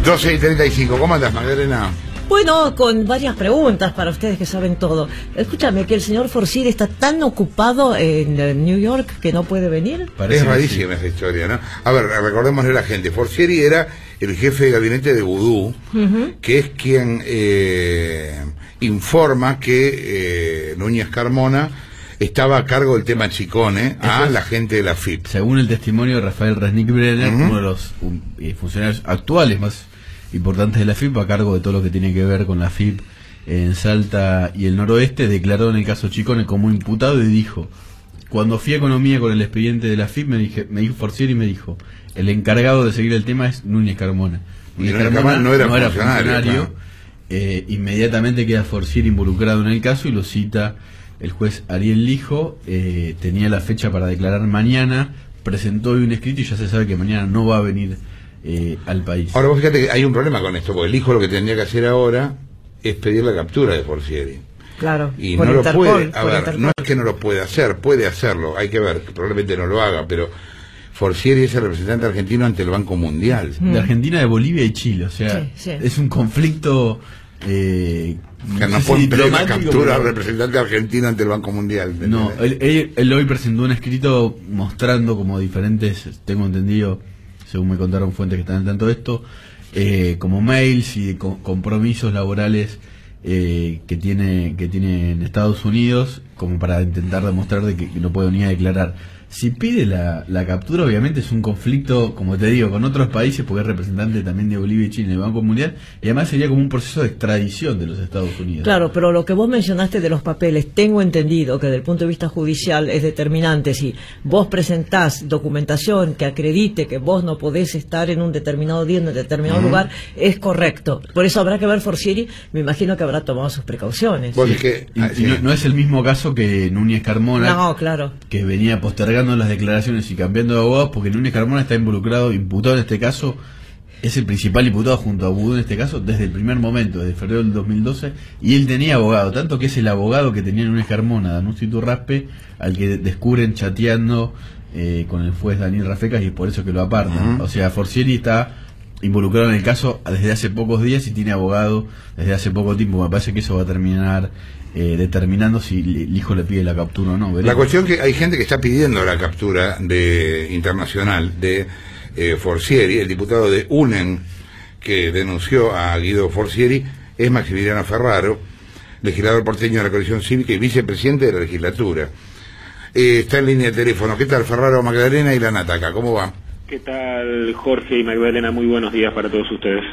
12:35. ¿Cómo andas, Magdalena? Bueno, con varias preguntas para ustedes que saben todo. Escúchame, que el señor Forcieri está tan ocupado en New York que no puede venir. Es rarísima esa historia, ¿no? A ver, recordémosle a la gente. Forcieri era el jefe de gabinete de Vudú, que es quien informa que Núñez Carmona estaba a cargo del tema Chicone a la gente de la FIP. Según el testimonio de Rafael Resnick Brenner, uno de los funcionarios actuales más importantes de la FIP, a cargo de todo lo que tiene que ver con la FIP en Salta y el Noroeste, declaró en el caso Chicone como imputado y dijo: cuando fui a Economía con el expediente de la FIP, me dijo Forcieri, me dijo, el encargado de seguir el tema es Núñez Carmona. Núñez Carmona no era funcionario. Claro. Inmediatamente queda Forcieri involucrado en el caso y lo cita el juez Ariel Lijo. Tenía la fecha para declarar mañana, presentó hoy un escrito y ya se sabe que mañana no va a venir al país. Ahora vos fíjate que hay un problema con esto, porque el hijo lo que tendría que hacer ahora es pedir la captura de Forcieri. Claro. Y no lo puede, a ver, no es que no lo puede hacer, puede hacerlo, hay que ver, probablemente no lo haga, pero Forcieri es el representante argentino ante el Banco Mundial. De Argentina, de Bolivia y Chile, o sea, es un conflicto... que no pueden pedir la captura al representante argentino ante el Banco Mundial. No, él hoy presentó un escrito mostrando como diferentes, tengo entendido, según me contaron fuentes que están al tanto de esto, como mails y compromisos laborales que tiene en Estados Unidos, como para intentar demostrar de que no puede venir a declarar. Si pide la captura, obviamente es un conflicto, como te digo, con otros países, porque es representante también de Bolivia y Chile en el Banco Mundial, y además sería como un proceso de extradición de los Estados Unidos. Claro, pero lo que vos mencionaste de los papeles, tengo entendido que desde el punto de vista judicial es determinante. Si vos presentás documentación que acredite que vos no podés estar en un determinado día, en un determinado lugar, es correcto. Por eso habrá que ver Forcieri, me imagino que habrá tomado sus precauciones. No es el mismo caso que Núñez Carmona, no, claro, que venía postergando las declaraciones y cambiando de abogados, porque Núñez Carmona está imputado en este caso, es el principal imputado junto a Vudú en este caso desde el primer momento, desde febrero del 2012, y él tenía abogado, tanto que es el abogado que tenía Núñez Carmona, Danuncio Iturraspe, al que descubren chateando con el juez Daniel Rafecas, y es por eso que lo apartan. O sea, Forcieri está involucrado en el caso desde hace pocos días y tiene abogado desde hace poco tiempo. Me parece que eso va a terminar determinando si el hijo le pide la captura o no. Veremos. La cuestión que hay gente que está pidiendo la captura internacional de Forcieri. El diputado de UNEN que denunció a Guido Forcieri es Maximiliano Ferraro, legislador porteño de la Coalición Cívica y vicepresidente de la legislatura. Está en línea de teléfono. ¿Qué tal, Ferraro, Magdalena y la Nataca? ¿Cómo va? ¿Qué tal, Jorge y Magdalena? Muy buenos días para todos ustedes.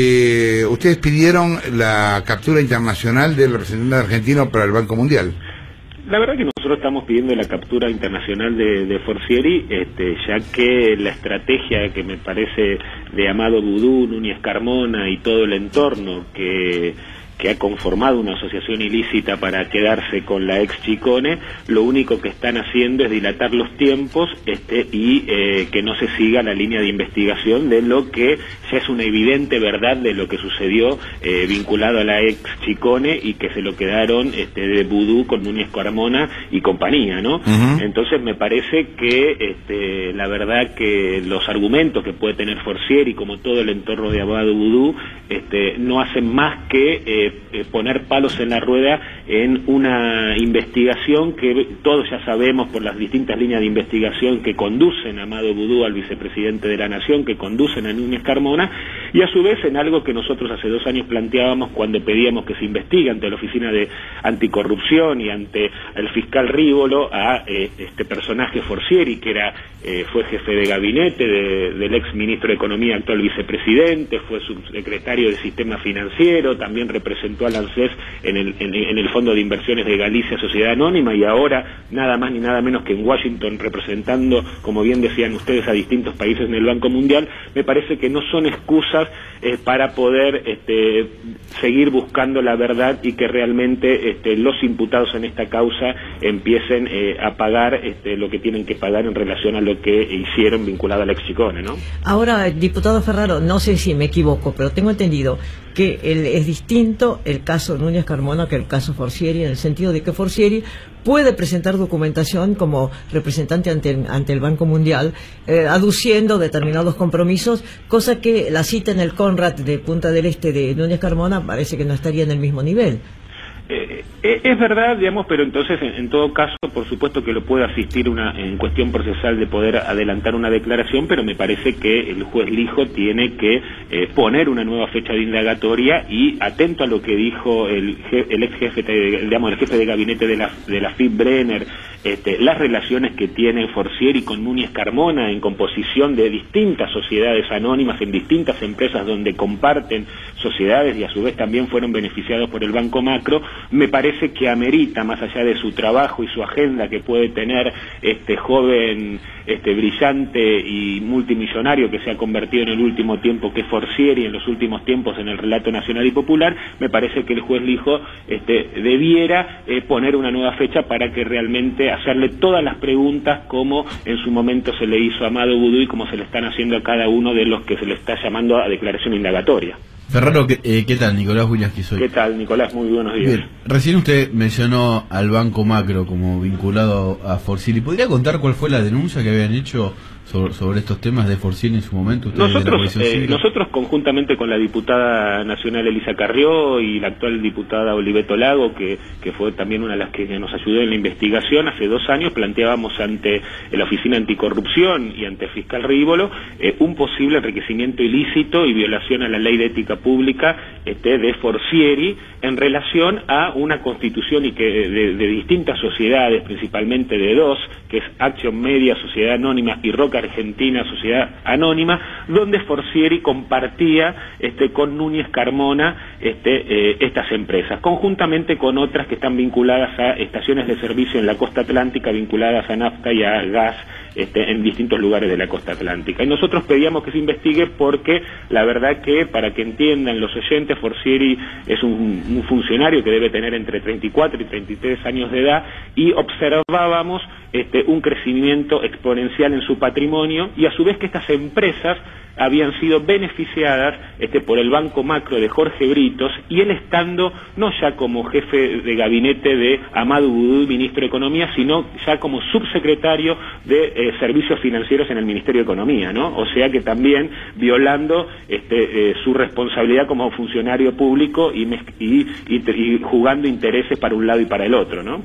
Ustedes pidieron la captura internacional del representante argentino para el Banco Mundial. La verdad que nosotros estamos pidiendo la captura internacional de Forcieri, ya que la estrategia que me parece de Amado Vudú, Núñez Carmona y todo el entorno que ha conformado una asociación ilícita para quedarse con la ex Chicone, lo único que están haciendo es dilatar los tiempos y que no se siga la línea de investigación de lo que ya es una evidente verdad de lo que sucedió vinculado a la ex Chicone y que se lo quedaron de Vudú con Núñez Carmona y compañía, ¿no? Entonces me parece que la verdad que los argumentos que puede tener Forcieri, como todo el entorno de Amado Vudú, no hacen más que poner palos en la rueda en una investigación que todos ya sabemos por las distintas líneas de investigación que conducen a Amado Vudú, al vicepresidente de la Nación, que conducen a Núñez Carmona, y a su vez en algo que nosotros hace 2 años planteábamos cuando pedíamos que se investigue ante la Oficina de Anticorrupción y ante el fiscal Rívolo a este personaje Forcieri, que fue jefe de gabinete del ex ministro de Economía, actual vicepresidente, fue subsecretario de Sistema Financiero, también representó al ANSES en el Fondo de Inversiones de Galicia Sociedad Anónima, y ahora nada más ni nada menos que en Washington representando, como bien decían ustedes, a distintos países en el Banco Mundial. Me parece que no son excusas para poder seguir buscando la verdad y que realmente los imputados en esta causa empiecen a pagar lo que tienen que pagar en relación a lo que hicieron vinculado al ex Chicone, ¿no? Ahora, diputado Ferraro, no sé si me equivoco, pero tengo entendido que es distinto el caso Núñez Carmona que el caso Forcieri, en el sentido de que Forcieri puede presentar documentación como representante ante el Banco Mundial, aduciendo determinados compromisos, cosa que la cita en el Conrad de Punta del Este de Núñez Carmona parece que no estaría en el mismo nivel. Es verdad, digamos, pero entonces, en todo caso, por supuesto que lo puede asistir en cuestión procesal de poder adelantar una declaración, pero me parece que el juez Lijo tiene que poner una nueva fecha de indagatoria y, atento a lo que dijo el ex jefe, el jefe de gabinete de la FIP, Brenner, las relaciones que tiene Forcieri con Núñez Carmona en composición de distintas sociedades anónimas en distintas empresas donde comparten sociedades y a su vez también fueron beneficiados por el Banco Macro, me parece que amerita, más allá de su trabajo y su agenda que puede tener este joven, brillante y multimillonario que se ha convertido en el último tiempo, que es Forcieri en los últimos tiempos en el relato nacional y popular, me parece que el juez Lijo debiera poner una nueva fecha para que realmente hacerle todas las preguntas como en su momento se le hizo a Amado Vudú y como se le están haciendo a cada uno de los que se le está llamando a declaración indagatoria. Ferraro, ¿qué tal? Nicolás Williams, soy. ¿Qué tal, Nicolás? Muy buenos días. Bien. Recién usted mencionó al Banco Macro como vinculado a Forcieri. ¿Podría contar cuál fue la denuncia que habían hecho sobre estos temas de Forcieri en su momento? Nosotros conjuntamente con la diputada nacional Elisa Carrió y la actual diputada Oliveto Lago, que fue también una de las que nos ayudó en la investigación, hace 2 años planteábamos ante la Oficina Anticorrupción y ante el fiscal Rívolo un posible enriquecimiento ilícito y violación a la ley de ética pública de Forcieri en relación a una constitución y que de distintas sociedades, principalmente de 2, que es Action Media, Sociedad Anónima, y Roca Argentina, Sociedad Anónima, donde Forcieri compartía con Núñez Carmona estas empresas, conjuntamente con otras que están vinculadas a estaciones de servicio en la costa atlántica, vinculadas a nafta y a gas en distintos lugares de la costa atlántica. Y nosotros pedíamos que se investigue porque la verdad que, para que entiendan los oyentes, Forcieri es un funcionario que debe tener entre 34 y 33 años de edad, y observábamos un crecimiento exponencial en su patrimonio, y a su vez que estas empresas habían sido beneficiadas por el Banco Macro de Jorge Britos, y él estando no ya como jefe de gabinete de Amado Vudú, ministro de Economía, sino ya como subsecretario de Servicios Financieros en el Ministerio de Economía, ¿no? O sea que también violando su responsabilidad como funcionario público y jugando intereses para un lado y para el otro, ¿no?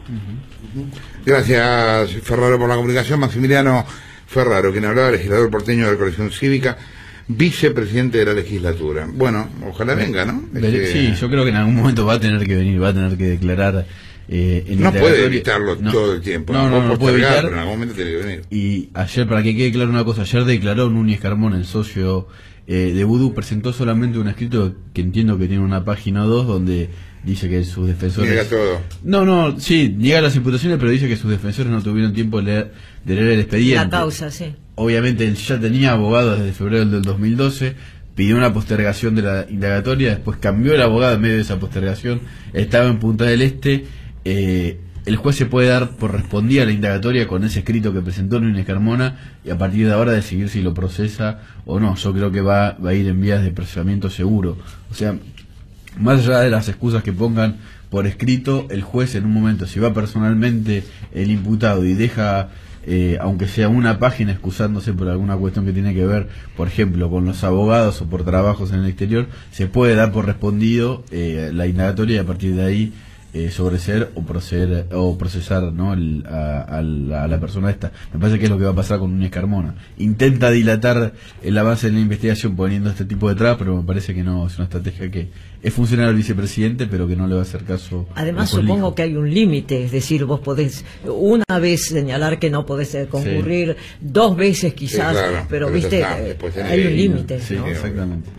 Gracias, Ferraro, por la comunicación. Maximiliano Ferraro, quien hablaba, legislador porteño de la Coalición Cívica, vicepresidente de la legislatura. Bueno, ojalá venga, ¿no? Sí, yo creo que en algún momento va a tener que venir, va a tener que declarar. No puede evitarlo todo el tiempo. No puede evitar, pero en algún momento tiene que venir. Y ayer, para que quede claro una cosa, ayer declaró Núñez Carmona, el socio de Vudú, presentó solamente un escrito que entiendo que tiene una página o 2 donde dice que sus defensores... Niega todo. Sí, niega las imputaciones, pero dice que sus defensores no tuvieron tiempo de leer el expediente. La causa, sí. Obviamente él ya tenía abogado desde febrero del 2012, pidió una postergación de la indagatoria, después cambió el abogado en medio de esa postergación, estaba en Punta del Este. El juez se puede dar por respondida a la indagatoria con ese escrito que presentó Núñez Carmona, y a partir de ahora decidir si lo procesa o no. Yo creo que va a ir en vías de procesamiento seguro. O sea, más allá de las excusas que pongan por escrito, el juez en un momento, si va personalmente el imputado y deja, aunque sea una página excusándose por alguna cuestión que tiene que ver, por ejemplo, con los abogados o por trabajos en el exterior, se puede dar por respondido la indagatoria, y a partir de ahí sobreseer o procesar, ¿no? a la persona esta. Me parece que es lo que va a pasar con Núñez Carmona. Intenta dilatar el avance de la investigación poniendo este tipo de trabas, pero me parece que no, es una estrategia que es funcional al vicepresidente, pero que no le va a hacer caso. Además, supongo que hay un límite, es decir, vos podés una vez señalar que no podés concurrir, 2 veces quizás, sí, claro, pero viste, hay un límite, sí, ¿no? Exactamente.